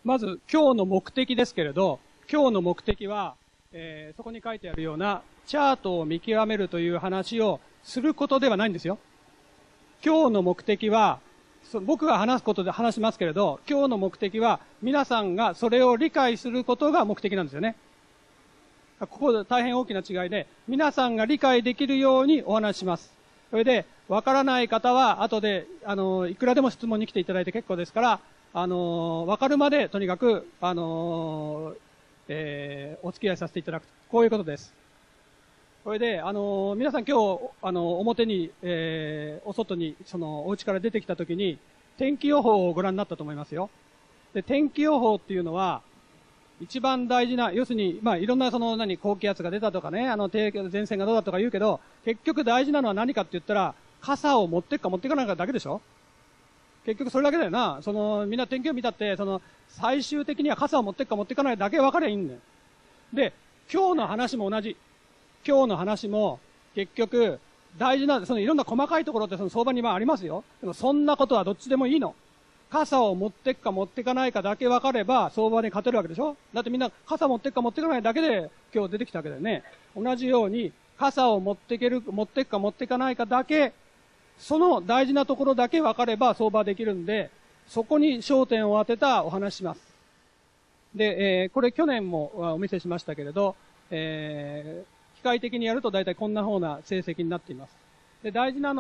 まず今日の目的ですけれど、今日の目的は、そこに書いてあるようなチャートを見極めるという話をすることではないんですよ。今日の目的は、僕が話すことで話しますけれど、今日の目的は皆さんがそれを理解することが目的なんですよね。ここで大変大きな違いで、皆さんが理解できるようにお話しします。それで、わからない方は後で、いくらでも質問に来ていただいて結構ですから、わかるまでとにかく、お付き合いさせていただく。こういうことです。それで、皆さん今日、表に、お外に、お家から出てきたときに、天気予報をご覧になったと思いますよ。で、天気予報っていうのは、一番大事な、要するに、いろんな高気圧が出たとかね、前線がどうだとか言うけど、結局大事なのは何かって言ったら、傘を持っていくか持っていかないかだけでしょ？結局それだけだよな。みんな天気を見たって、最終的には傘を持っていくか持っていかないだけ分かればいいんだよ。で、今日の話も同じ。今日の話も、結局、大事な、いろんな細かいところって相場にありますよ。でもそんなことはどっちでもいいの。傘を持っていくか持っていかないかだけ分かれば、相場に勝てるわけでしょ？だってみんな傘持っていくか持っていかないだけで今日出てきたわけだよね。同じように、傘を持っていくか持っていかないかだけ、その大事なところだけ分かれば相場できるんで、そこに焦点を当てたお話します。で、これ去年もお見せしましたけれど、機械的にやると大体こんな風な成績になっています。で、大事な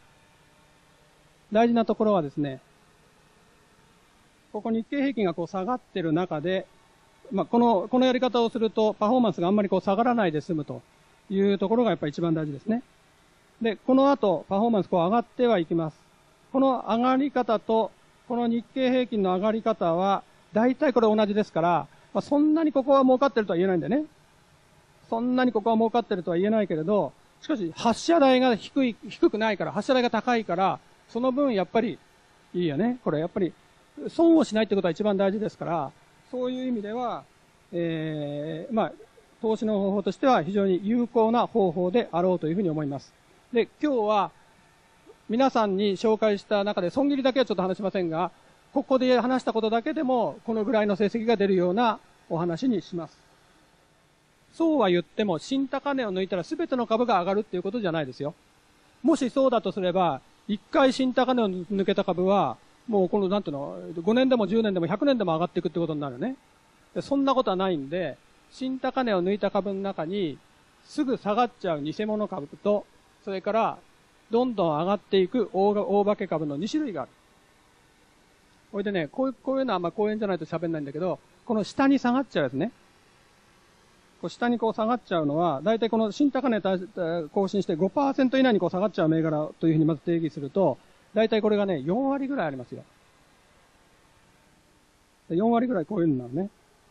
ところはですね、ここ日経平均が下がってる中で、このやり方をするとパフォーマンスがあんまり下がらないで済むというところがやっぱり一番大事ですね。で、この後、パフォーマンス上がってはいきます。この上がり方と、この日経平均の上がり方は、大体これ同じですから、そんなにここは儲かってるとは言えないんだよね。そんなにここは儲かってるとは言えないけれど、しかし発射台が低くないから、発射台が高いから、その分やっぱりいいよね。これやっぱり、損をしないってことは一番大事ですから、そういう意味では、投資の方法としては非常に有効な方法であろうというふうに思います。で、今日は皆さんに紹介した中で損切りだけはちょっと話しませんが、ここで話したことだけでもこのぐらいの成績が出るようなお話にします。そうは言っても新高値を抜いたら全ての株が上がるっていうことじゃないですよ。もしそうだとすれば、一回新高値を抜けた株は、もう5年でも10年でも100年でも上がっていくってことになるよね。でそんなことはないんで、新高値を抜いた株の中にすぐ下がっちゃう偽物株と、それから、どんどん上がっていく大化け株の2種類がある。これでね、こういうのは講演じゃないと喋んないんだけど、この下に下がっちゃうやつね。下に下がっちゃうのは、だいたいこの新高値更新して 5% 以内に下がっちゃう銘柄というふうにまず定義すると、だいたいこれがね、4割ぐらいありますよ。4割ぐらいこういうのなのね。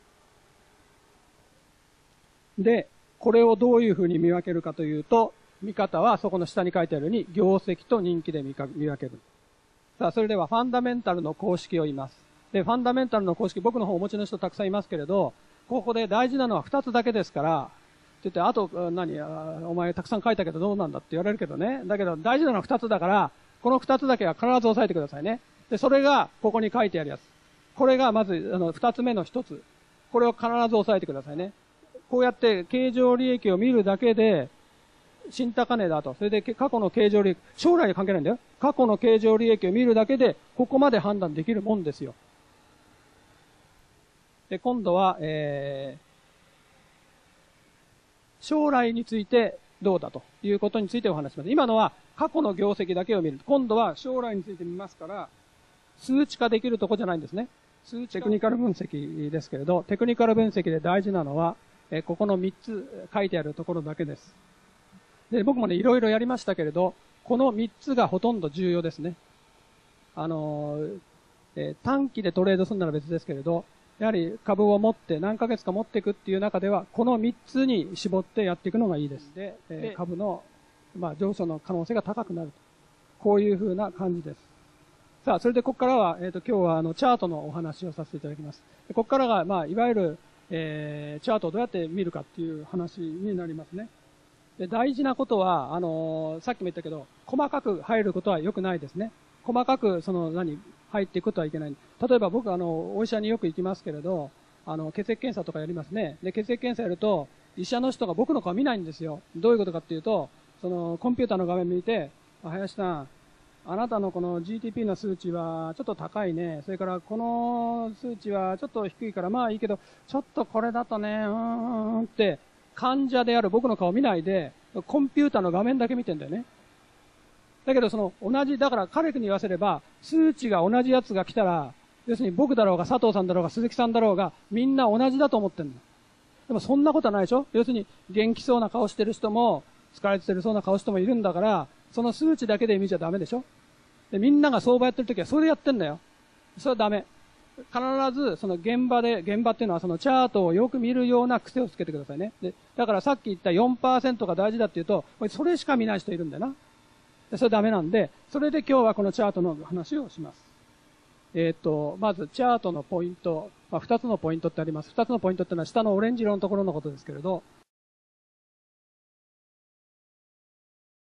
で、これをどういうふうに見分けるかというと、見方はそこの下に書いてあるように、業績と人気で見分ける。さあ、それではファンダメンタルの公式を言います。で、ファンダメンタルの公式、僕の方お持ちの人たくさんいますけれど、ここで大事なのは2つだけですから、って言って、あと、お前たくさん書いたけどどうなんだって言われるけどね。だけど大事なのは2つだから、この2つだけは必ず押さえてくださいね。で、それがここに書いてあるやつ。これがまず、2つ目の1つ。これを必ず押さえてくださいね。こうやって経常利益を見るだけで、新高値だと。それで過去の経常利益、将来に関係ないんだよ。過去の経常利益を見るだけで、ここまで判断できるもんですよ。で、今度は、将来についてどうだということについてお話します。今のは過去の業績だけを見る。今度は将来について見ますから、数値化できるとこじゃないんですね。テクニカル分析ですけれど、テクニカル分析で大事なのは、ここの3つ書いてあるところだけです。で、僕もね、いろいろやりましたけれど、この3つがほとんど重要ですね。短期でトレードするなら別ですけれど、やはり株を持って何ヶ月か持っていくっていう中では、この3つに絞ってやっていくのがいいです。で、株の、上昇の可能性が高くなると。こういう風な感じです。さあ、それでここからは、今日はチャートのお話をさせていただきます。ここからが、いわゆる、チャートをどうやって見るかっていう話になりますね。で、大事なことは、さっきも言ったけど、細かく入ることは良くないですね。細かく、入入っていくことはいけない。例えば僕お医者によく行きますけれど、血液検査とかやりますね。で、血液検査やると、医者の人が僕の顔見ないんですよ。どういうことかっていうと、コンピューターの画面見て、林さん、あなたのこの GTP の数値はちょっと高いね。それからこの数値はちょっと低いからまあいいけど、ちょっとこれだとね、って、患者である僕の顔見ないで、コンピューターの画面だけ見てんだよね。だけどだから彼に言わせれば、数値が同じやつが来たら、要するに僕だろうが佐藤さんだろうが鈴木さんだろうが、みんな同じだと思ってんの。でもそんなことはないでしょ。要するに元気そうな顔してる人も、疲れてるそうな顔してもいるんだから、その数値だけで見ちゃダメでしょ。で、みんなが相場やってるときはそれでやってんだよ。それはダメ。必ず現場っていうのはチャートをよく見るような癖をつけてくださいね。で、だからさっき言った 4% が大事だっていうと、それしか見ない人いるんだよな。で、それダメなんで、それで今日はこのチャートの話をします。まずチャートのポイント、2つのポイントってあります。2つのポイントってのは下のオレンジ色のところのことですけれど、